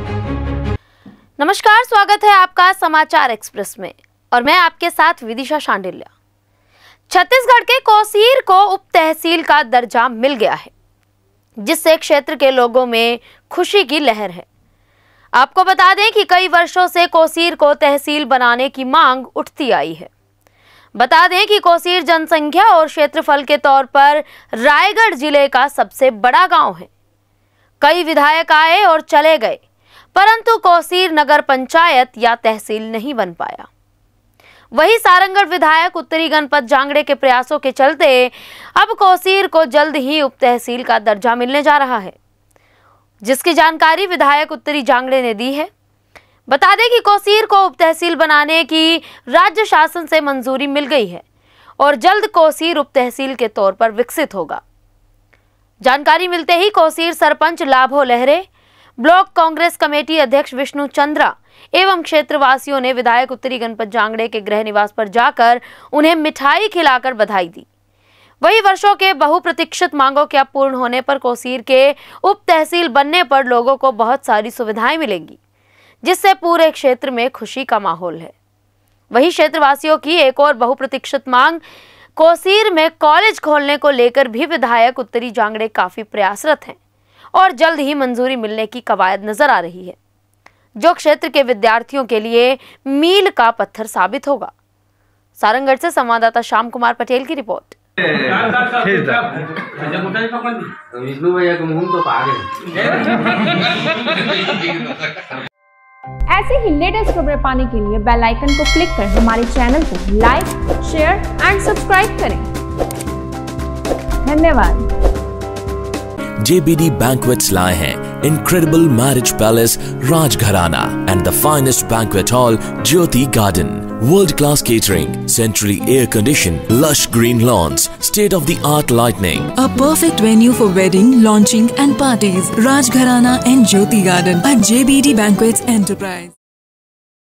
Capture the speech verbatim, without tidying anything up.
नमस्कार, स्वागत है आपका समाचार एक्सप्रेस में और मैं आपके साथ विदिशा शांडिल्या। छत्तीसगढ़ के कोसीर को उप तहसील का दर्जा मिल गया है, जिससे क्षेत्र के लोगों में खुशी की लहर है। आपको बता दें कि कई वर्षों से कोसीर को तहसील बनाने की मांग उठती आई है। बता दें कि कोसीर जनसंख्या और क्षेत्रफल के तौर पर रायगढ़ जिले का सबसे बड़ा गांव है। कई विधायक आए और चले गए, परंतु कोसीर नगर पंचायत या तहसील नहीं बन पाया। वही सारंगढ़ विधायक उत्तरी गणपत जांगड़े के प्रयासों के चलते अब कोसीर को जल्द ही उप तहसील का दर्जा मिलने जा रहा है, जिसकी जानकारी विधायक उत्तरी जांगड़े ने दी है। बता दें कि कोसीर को उप तहसील बनाने की राज्य शासन से मंजूरी मिल गई है और जल्द कोसीर उप तहसील के तौर पर विकसित होगा। जानकारी मिलते ही कोसीर सरपंच लाभो लहरे, ब्लॉक कांग्रेस कमेटी अध्यक्ष विष्णु चंद्रा एवं क्षेत्रवासियों ने विधायक उत्तरी गणपत जांगड़े के गृह निवास पर जाकर उन्हें मिठाई खिलाकर बधाई दी। वही वर्षों के बहुप्रतीक्षित मांगों के पूर्ण होने पर कोसीर के उप तहसील बनने पर लोगों को बहुत सारी सुविधाएं मिलेंगी, जिससे पूरे क्षेत्र में खुशी का माहौल है। वही क्षेत्रवासियों की एक और बहुप्रतीक्षित मांग कोसीर में कॉलेज खोलने को लेकर भी विधायक उत्तरी जांगड़े काफी प्रयासरत हैं और जल्द ही मंजूरी मिलने की कवायद नजर आ रही है, जो क्षेत्र के विद्यार्थियों के लिए मील का पत्थर साबित होगा। सारंगढ़ से संवाददाता श्याम कुमार पटेल की रिपोर्ट। ऐसे ही लेटेस्ट खबरें पाने के लिए बेल आइकन को क्लिक कर हमारे चैनल को लाइक, शेयर एंड सब्सक्राइब करें। धन्यवाद। J B D Banquets लाए हैं Incredible Marriage Palace Rajgharana and the finest banquet hall Jyoti Garden. World-class catering, centrally air-conditioned, lush green lawns, state-of-the-art lighting. A perfect venue for wedding, launching and parties. Rajgharana and Jyoti Garden at J B D Banquets Enterprise.